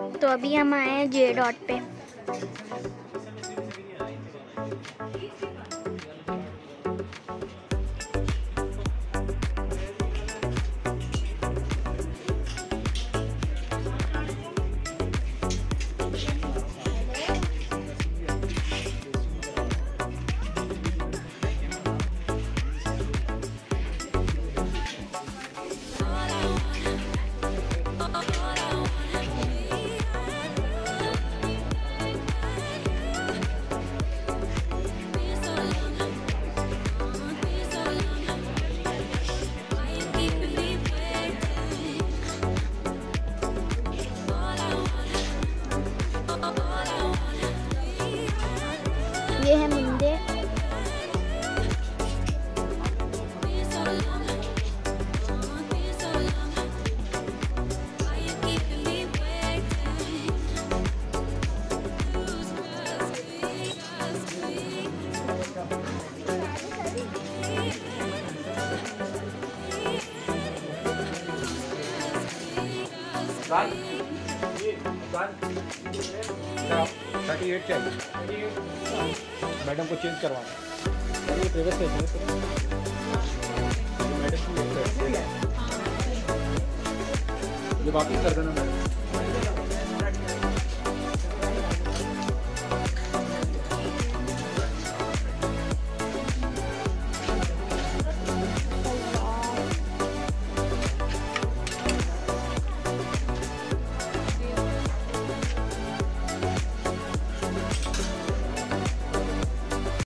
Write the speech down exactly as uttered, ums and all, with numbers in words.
तो अभी हम आए हैं जे डॉट पे। ये है मुंडे। थर्टी एट चाहिए मैडम को चेंज करवाना। ये प्रेवेट है मैडम की ये वापिस कर देना मैडम।